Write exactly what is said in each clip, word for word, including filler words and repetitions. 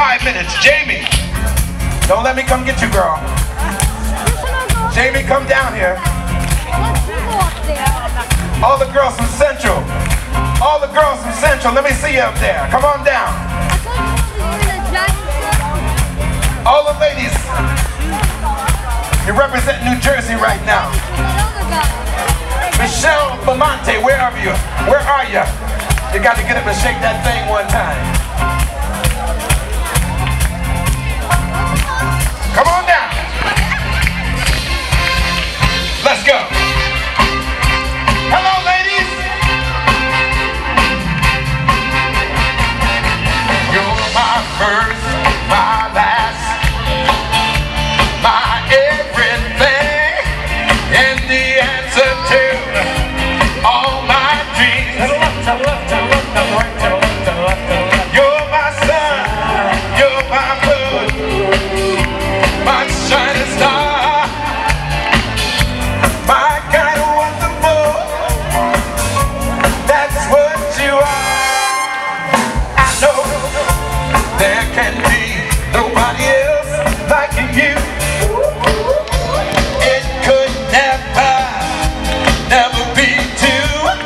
five minutes. Jamie, don't let me come get you, girl. Jamie, come down here. All the girls from Central. All the girls from Central, let me see you up there. Come on down. All the ladies, you represent New Jersey right now. Michelle Bamonte, where are you? Where are you? You got to get up and shake that thing one time. Come on down. Let's go. Hello, ladies. You're my first, my last, my everything, and the answer to all my dreams. You're my sun, you're my moon, my shining star, my kind of wonderful. That's what you are. I know there can be nobody else like you. It could never, never be two.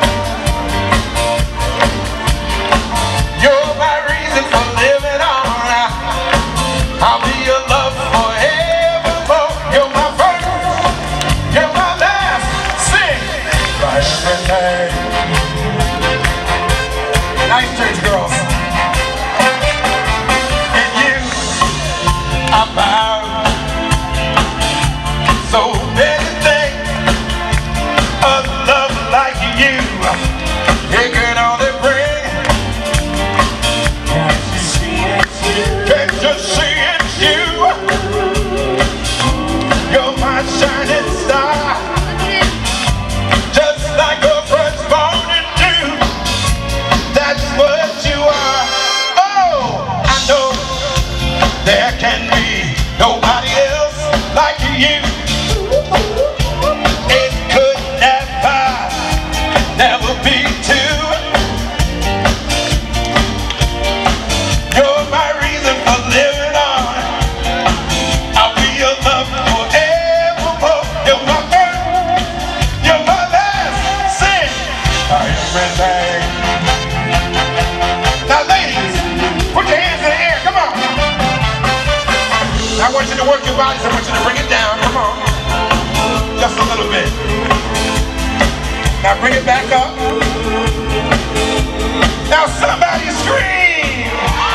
You're my reason for living on. I'll be your love forevermore. You're my first, you're my last. Sing my everything. Nice church girls. In you, I found so many things. A love like you, it could only bring. Can't you see it's you? Can't you see it's you? You're my shining star, just like a fresh morning dew. That's what you are. Oh, I know there can be nobody else like you. It could never, never be two. You're my reason for living on. I'll be your love forevermore. You're my first, you're my last. Sing my everything. Now ladies, put your hands in the air, come on. I want you to work your bodies, I want you to bring it down, come on. Just a little bit. Now bring it back up. Now somebody scream.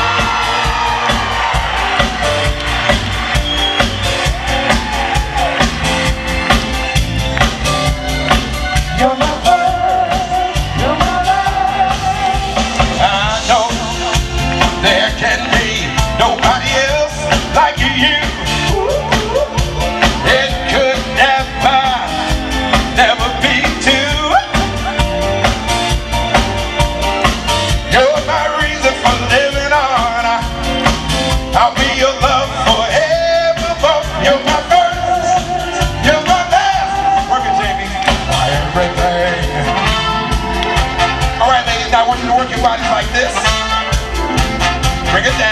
You're my first, you're my last. I know there can be nobody else like you. It could never, never be two. You're my reason for living on. I'll be your love forevermore. You're my first, you're my last. Work it, Jamie. My everything. All right, ladies, now I want you to work your bodies like this. Bring it down.